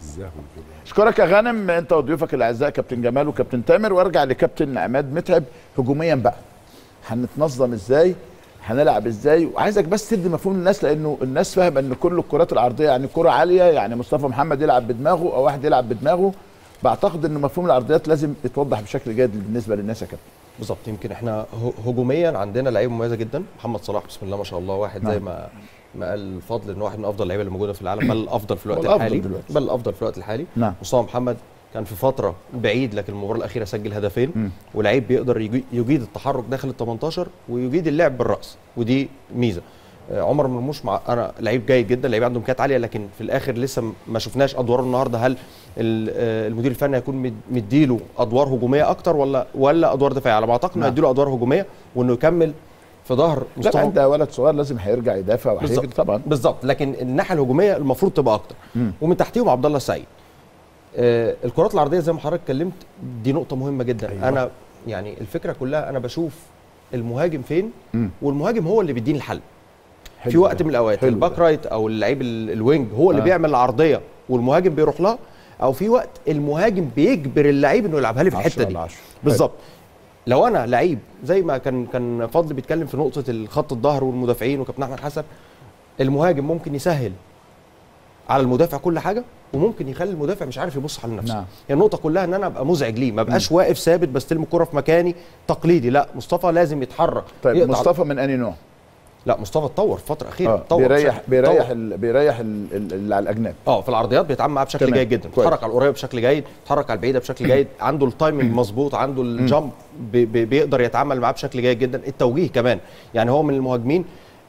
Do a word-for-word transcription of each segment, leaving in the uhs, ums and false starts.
الزهو كده. اشكرك يا غانم انت وضيوفك الاعزاء كابتن جمال وكابتن تامر، وارجع لكابتن عماد متعب. هجوميا بقى هنتنظم ازاي؟ هنلعب ازاي؟ وعايزك بس تدي مفهوم للناس، لانه الناس فاهم ان كل الكرات العرضيه يعني كره عاليه، يعني مصطفى محمد يلعب بدماغه او واحد يلعب بدماغه. بعتقد ان مفهوم العرضيات لازم يتوضح بشكل جيد بالنسبه للناس يا كابتن. بالظبط. يمكن احنا هجوميا عندنا لعيبه مميزه جدا. محمد صلاح بسم الله ما شاء الله، واحد زي ما ما قال الفضل ان واحد من افضل اللعيبه اللي موجوده في العالم، بل الافضل في الوقت الحالي دلوقتي. بل الافضل في الوقت الحالي. نعم. مصطفى محمد كان في فتره بعيد، لكن المباراه الاخيره سجل هدفين، ولعيب بيقدر يجيد التحرك داخل ال تمنتاشر ويجيد اللعب بالراس، ودي ميزه. عمر مرموش مع انا لعيب جيد جدا، لعيب عنده امكانيات عاليه، لكن في الاخر لسه ما شفناش ادواره النهارده. هل المدير الفني هيكون مديله ادوار هجوميه اكتر ولا ولا ادوار دفاعيه؟ على ما اعتقد انه هيديله ادوار هجوميه، وانه يكمل في ظهر مصطفى. لا ده ولد صغير لازم هيرجع يدافع وهيجري طبعا. بالظبط، لكن الناحيه الهجوميه المفروض تبقى اكتر. مم. ومن تحتيهم عبد الله السعيد. آه الكرات العرضيه زي ما حضرتك اتكلمت، دي نقطه مهمه جدا. أيوة. انا يعني الفكره كلها انا بشوف المهاجم فين، مم. والمهاجم هو اللي بيديني الحل. في وقت من الاوقات الباك رايت او اللعيب الوينج هو اللي آه. بيعمل العرضيه والمهاجم بيروح لها، او في وقت المهاجم بيجبر اللعيب انه يلعبها لي في الحته دي. بالظبط. لو انا لعيب زي ما كان كان فضل بيتكلم في نقطه الخط الظهر والمدافعين وكابتن احمد حسن، المهاجم ممكن يسهل على المدافع كل حاجه، وممكن يخلي المدافع مش عارف يبص على نفسه. نعم. هي النقطه كلها ان انا ابقى مزعج ليه، ما ابقاش واقف ثابت بستلم الكره في مكاني تقليدي. لا، مصطفى لازم يتحرك. طيب مصطفى من انهي نوع؟ لا مصطفى اتطور في فتره اخيره. آه. بيريح بيريح ال بيريح اللي على الاجناب. اه في العرضيات بيتعامل معاه بشكل جيد جدا، بيتحرك على القريب بشكل جيد، بيتحرك على البعيده بشكل جيد، عنده التايمنج مظبوط، عنده الجامب بي بي بيقدر يتعامل معاه بشكل جيد جدا. التوجيه كمان، يعني هو من المهاجمين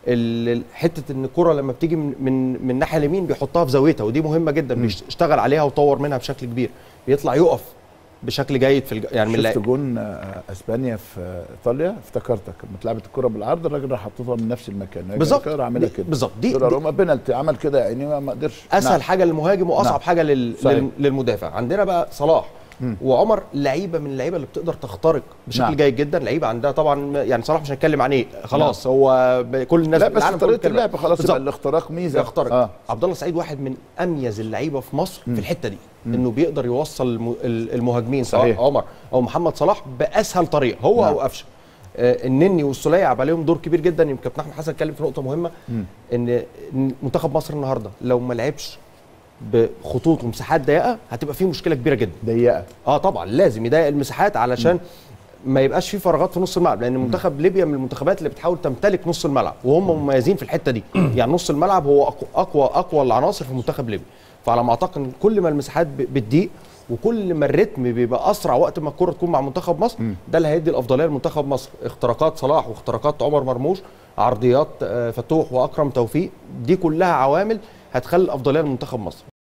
حته ان الكره لما بتيجي من من, من الناحيه اليمين بيحطها في زاويتها، ودي مهمه جدا. بيشتغل عليها وطور منها بشكل كبير، بيطلع يقف بشكل جيد في الج... يعني شفت من جون اسبانيا في ايطاليا، افتكرتك لما اتلعبت الكره بالعرض الراجل راح حطها من نفس المكان. بالظبط عاملها كده بالظبط. دي, دي روما بينالتي عمل كده، يعني ما قدرش. اسهل نعم. حاجه للمهاجم واصعب نعم. حاجه لل... لل... للمدافع. عندنا بقى صلاح مم. وعمر، لعيبه من اللعيبه اللي بتقدر تخترق بشكل نعم. جيد جدا. لعيبه عندها طبعا، يعني صلاح مش هنتكلم عن ايه خلاص نعم. هو كل الناس لا بس طريقه اللعب خلاص يبقى الاختراق ميزه. يخترق. آه. عبد الله السعيد واحد من اميز اللعيبه في مصر مم. في الحته دي، مم. انه بيقدر يوصل المهاجمين سواء عمر او محمد صلاح باسهل طريقه، هو نعم. او قفشه. آه النني والسوليه عب عليهم دور كبير جدا. يمكن كابتن احمد حسن اتكلم في نقطه مهمه، مم. ان منتخب مصر النهارده لو ما لعبش بخطوط ومساحات ضيقه هتبقى فيه مشكله كبيره جدا. ضيقه اه طبعا لازم يضيق المساحات علشان م. ما يبقاش فيه فراغات في نص الملعب، لان منتخب ليبيا من المنتخبات اللي بتحاول تمتلك نص الملعب، وهم مميزين في الحته دي. يعني نص الملعب هو اقوى اقوى العناصر في منتخب ليبيا. فعلى ما اعتقد كل ما المساحات بتضيق وكل ما الريتم بيبقى اسرع وقت ما الكره تكون مع منتخب مصر، م. ده اللي هيدي الافضليه لمنتخب مصر. اختراقات صلاح واختراقات عمر مرموش، عرضيات فتوح واكرم توفيق، دي كلها عوامل هتخلي الافضليه لمنتخب مصر.